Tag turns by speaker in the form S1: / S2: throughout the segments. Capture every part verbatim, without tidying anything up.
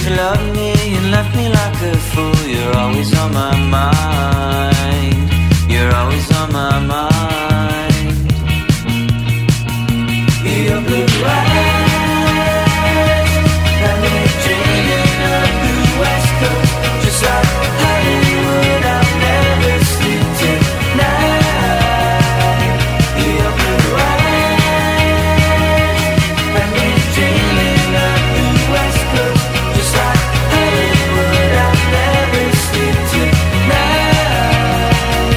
S1: loved me and left me like a fool. You're always on my mind. You're always on my mind. Your blue eyes have me dreaming of the West Coast, just like Hollywood. I'll never sleep tonight. Your blue eyes have me dreaming of the West Coast, just like Hollywood. I'll never sleep tonight.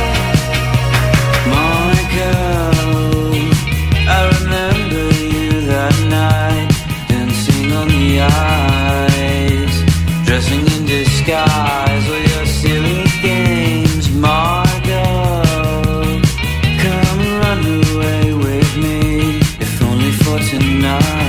S1: Monica, I remember you that night, dancing on the ice, dressing in disguise, all your silly games. Margot, come run away with me, if only for tonight.